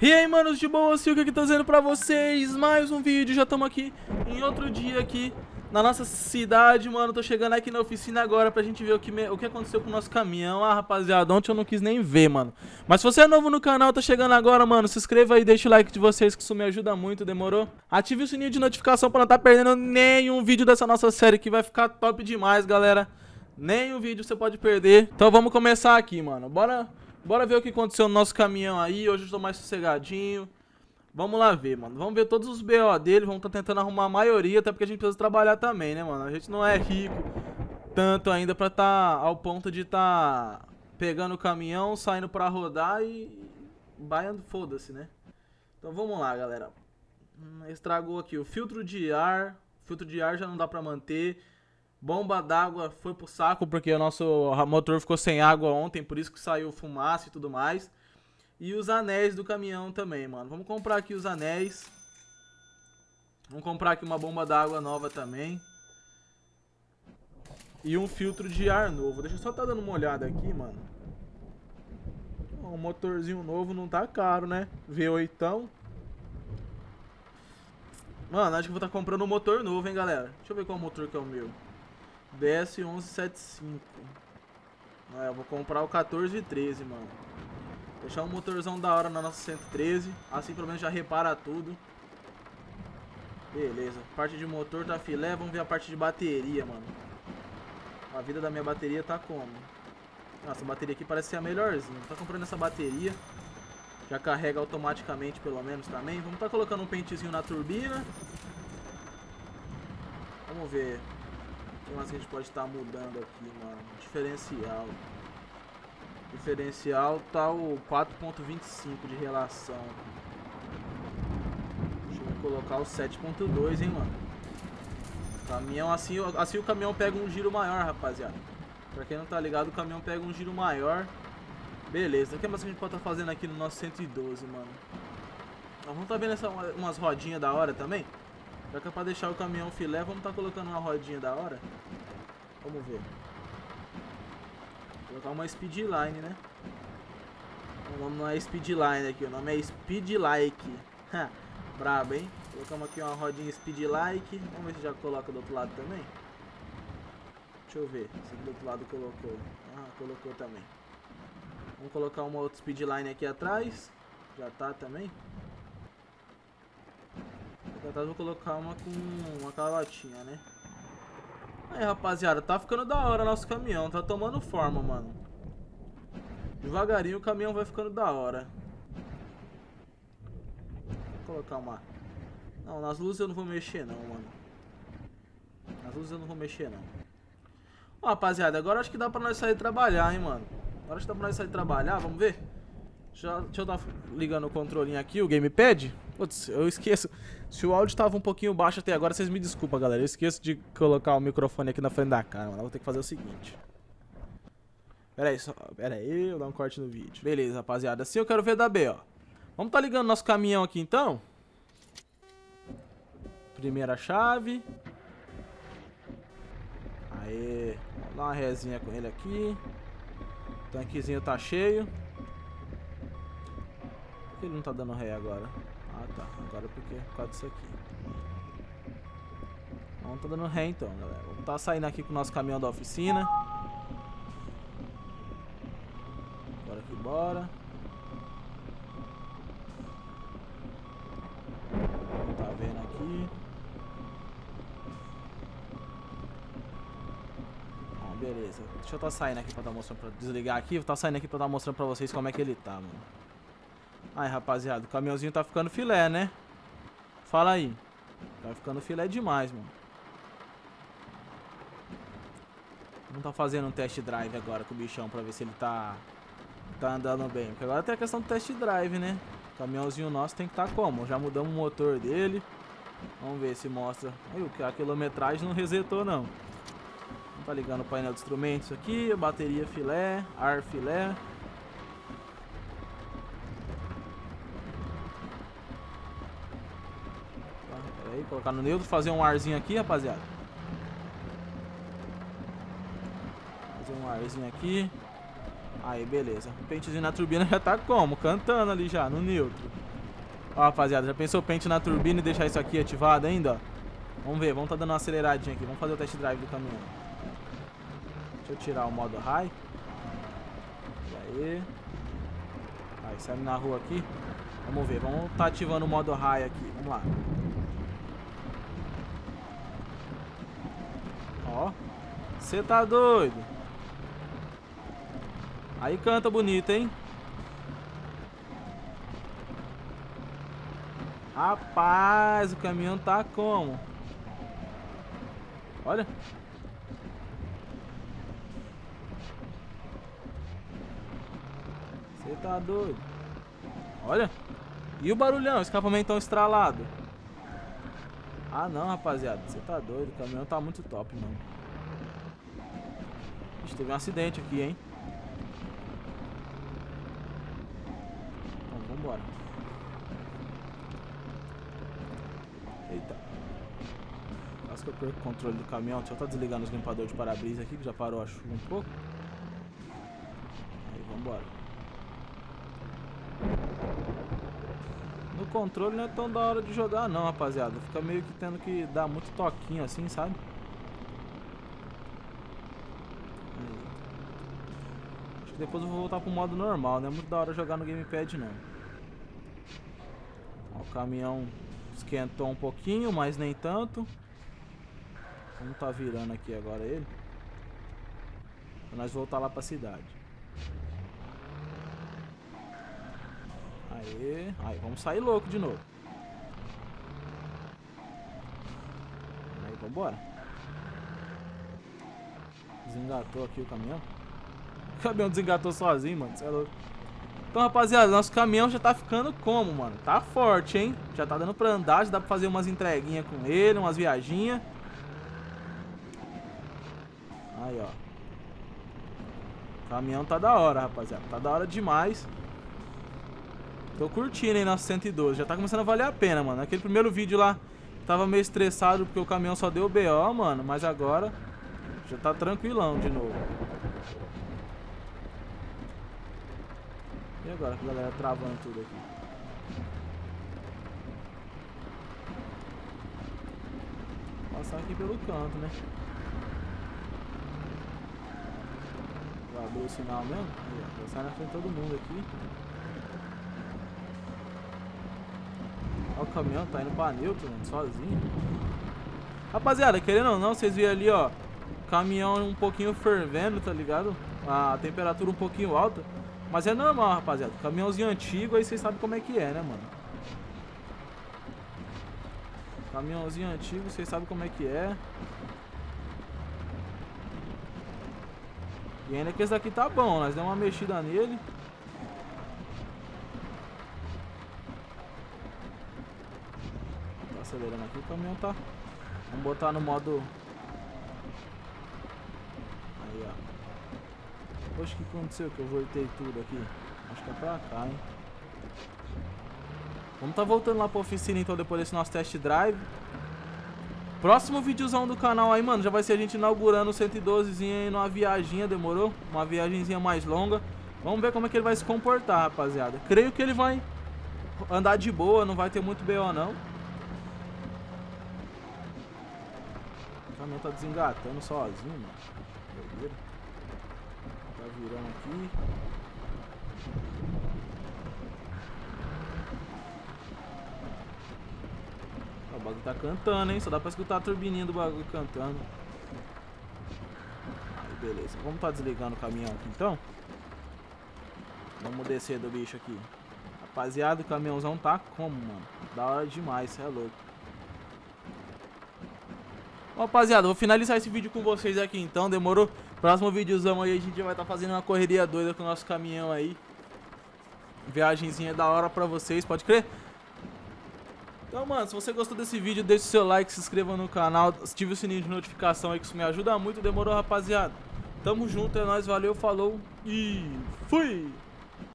E aí, manos de boa, Silca aqui trazendo pra vocês mais um vídeo. Já estamos aqui em outro dia aqui na nossa cidade, mano. Tô chegando aqui na oficina agora pra gente ver o que aconteceu com o nosso caminhão. Ah, rapaziada, ontem eu não quis nem ver, mano. Mas se você é novo no canal, tá chegando agora, mano, se inscreva aí, deixa o like de vocês que isso me ajuda muito, demorou? Ative o sininho de notificação pra não estar perdendo nenhum vídeo dessa nossa série que vai ficar top demais, galera. Nenhum vídeo você pode perder. Então vamos começar aqui, mano. Bora ver o que aconteceu no nosso caminhão aí. Hoje eu estou mais sossegadinho. Vamos lá ver, mano. Vamos ver todos os BO dele. Vamos estar tentando arrumar a maioria. Até porque a gente precisa trabalhar também, né, mano? A gente não é rico tanto ainda pra estar ao ponto de estar pegando o caminhão, saindo pra rodar e... foda-se, né? Então vamos lá, galera. Estragou aqui o filtro de ar. Filtro de ar já não dá pra manter. Bomba d'água foi pro saco porque o nosso motor ficou sem água ontem, por isso que saiu fumaça e tudo mais. E os anéis do caminhão também, mano. Vamos comprar aqui os anéis. Vamos comprar aqui uma bomba d'água nova também. E um filtro de ar novo. Deixa eu só tá dando uma olhada aqui, mano. Um motorzinho novo não tá caro, né? V8. Mano, acho que vou estar comprando um motor novo, hein, galera. Deixa eu ver qual motor que é o meu. DS1175. Eu vou comprar o 1413, mano. Deixar um motorzão da hora na nossa 113. Assim pelo menos já repara tudo. Beleza. Parte de motor tá filé. Vamos ver a parte de bateria, mano. A vida da minha bateria tá como? Nossa, a bateria aqui parece ser a melhorzinha. Tá comprando essa bateria. Já carrega automaticamente pelo menos também. Vamos tá colocando um pentezinho na turbina. Vamos ver. O que mais que a gente pode estar mudando aqui, mano? Diferencial. Diferencial tá o 4.25 de relação. Deixa eu colocar o 7.2, hein, mano? Caminhão assim o caminhão pega um giro maior, rapaziada. Pra quem não tá ligado, o caminhão pega um giro maior. Beleza. O que mais que a gente pode estar fazendo aqui no nosso 112, mano? Vamos tá vendo umas rodinhas da hora também? Já que é pra deixar o caminhão filé, vamos tá colocando uma rodinha da hora. Vamos ver. Vou colocar uma Speedline, né? O nome não é Speedline aqui, o nome é Speedlike. Brabo, hein? Colocamos aqui uma rodinha Speedlike. Vamos ver se já coloca do outro lado também. Deixa eu ver se do outro lado colocou. Ah, colocou também. Vamos colocar uma outra Speedline aqui atrás. Já tá também. Aqui atrás vou colocar uma com uma calotinha, né? Aí, rapaziada, tá ficando da hora nosso caminhão. Tá tomando forma, mano. Devagarinho o caminhão vai ficando da hora. Vou colocar uma... Não, nas luzes eu não vou mexer não, mano. Nas luzes eu não vou mexer não. Ó, rapaziada, agora acho que dá pra nós sair trabalhar, hein, mano. Agora acho que dá pra nós sair trabalhar, vamos ver? Deixa eu dar ligando o controlinho aqui, o gamepad. Putz, eu esqueço. Se o áudio tava um pouquinho baixo até agora, vocês me desculpem, galera. Eu esqueço de colocar o microfone aqui na frente da cara, mano. Eu vou ter que fazer o seguinte. Pera aí, eu vou dar um corte no vídeo. Beleza, rapaziada. Assim eu quero ver da B, ó. Vamos tá ligando nosso caminhão aqui, então. Primeira chave. Aê. Vamos dar uma rezinha com ele aqui. O tanquezinho tá cheio. Por que ele não tá dando ré agora? Ah, tá. Agora porque por causa disso aqui. Não tá dando ré então, galera. Vamos tá saindo aqui com o nosso caminhão da oficina. Bora que bora. Tá vendo aqui. Ó, beleza. Deixa eu tá saindo aqui pra tá mostrando, pra desligar aqui. Vou tá saindo aqui pra tá mostrando pra vocês como é que ele tá, mano. Aí, rapaziada, o caminhãozinho tá ficando filé, né? Fala aí. Tá ficando filé demais, mano. Vamos tá fazendo um test drive agora com o bichão pra ver se ele tá andando bem. Porque agora tem a questão do test drive, né? O caminhãozinho nosso tem que tá como? Já mudamos o motor dele. Vamos ver se mostra. Aí, a quilometragem não resetou, não. Tá ligando o painel de instrumentos aqui. Bateria filé, ar filé. Aí, colocar no neutro, fazer um arzinho aqui, rapaziada. Fazer um arzinho aqui. Aí, beleza. O pentezinho na turbina já tá como? Cantando ali já, no neutro. Ó, rapaziada, já pensou pente na turbina e deixar isso aqui ativado ainda, ó? Vamos ver, vamos tá dando uma aceleradinha aqui. Vamos fazer o test drive do caminhão. Deixa eu tirar o modo high. E aí. Aí, saímos na rua aqui. Vamos ver, vamos tá ativando o modo high aqui. Vamos lá. Ó. Você tá doido? Aí canta bonito, hein? Rapaz, o caminhão tá como? Olha. Você tá doido? Olha. E o barulhão, o escapamento estralado. Ah não, rapaziada, você tá doido, o caminhão tá muito top, mano. Ixi, teve um acidente aqui, hein? Então, vambora. Eita. Quase que eu perco o controle do caminhão. Deixa eu estar desligando os limpadores de para-brisa aqui, que já parou a chuva um pouco. Aí, vambora. No controle não é tão da hora de jogar não, rapaziada. Fica meio que tendo que dar muito toquinho assim, sabe? Aí. Acho que depois eu vou voltar pro modo normal. Não é muito da hora jogar no gamepad não. Ó, o caminhão esquentou um pouquinho, mas nem tanto. Vamos tá virando aqui agora ele. Pra nós voltar lá pra cidade. Aê. Aí, vamos sair louco de novo. Aí, vambora. Desengatou aqui o caminhão. O caminhão desengatou sozinho, mano. Cê é louco. Então, rapaziada, nosso caminhão já tá ficando como, mano? Tá forte, hein? Já tá dando pra andar, já dá pra fazer umas entreguinhas com ele, umas viaginhas. Aí, ó. O caminhão tá da hora, rapaziada. Tá da hora demais. Tô curtindo, hein, nosso 112. Já tá começando a valer a pena, mano. Aquele primeiro vídeo lá, tava meio estressado porque o caminhão só deu BO, mano. Mas agora, já tá tranquilão de novo. E agora que a galera travando tudo aqui? Vou passar aqui pelo canto, né? Vou abrir o sinal mesmo. Aí, ó, vou sair na frente de todo mundo aqui. Ó, o caminhão tá indo pra neutro, mano, sozinho. Rapaziada, querendo ou não, vocês viram ali, ó, o caminhão um pouquinho fervendo, tá ligado? A temperatura um pouquinho alta. Mas é normal, rapaziada. Caminhãozinho antigo, aí vocês sabem como é que é, né, mano? Caminhãozinho antigo, vocês sabem como é que é. E ainda que esse daqui tá bom, nós demos uma mexida nele. Tá acelerando aqui, o caminhão tá... Vamos botar no modo... Aí, ó. Poxa, o que aconteceu que eu voltei tudo aqui? Acho que é pra cá, hein? Vamos tá voltando lá pra oficina então depois desse nosso test drive. Próximo videozão do canal aí, mano, já vai ser a gente inaugurando o 112zinho aí numa viaginha, demorou? Uma viagenzinha mais longa. Vamos ver como é que ele vai se comportar, rapaziada. Creio que ele vai andar de boa, não vai ter muito BO não. O caminhão tá desengatando sozinho, mano. Doideira. Tá virando aqui. O bagulho tá cantando, hein? Só dá pra escutar a turbininha do bagulho cantando. Aí, beleza. Vamos tá desligando o caminhão aqui, então. Vamos descer do bicho aqui. Rapaziada, o caminhãozão tá como, mano? Da hora demais, cê é louco. Bom, rapaziada, vou finalizar esse vídeo com vocês aqui, então. Demorou? Próximo videozão aí, a gente vai estar fazendo uma correria doida com o nosso caminhão aí. Viagenzinha da hora pra vocês, pode crer? Então, mano, se você gostou desse vídeo, deixa o seu like, se inscreva no canal, ative o sininho de notificação aí, que isso me ajuda muito. Demorou, rapaziada? Tamo junto, é nóis, valeu, falou e fui!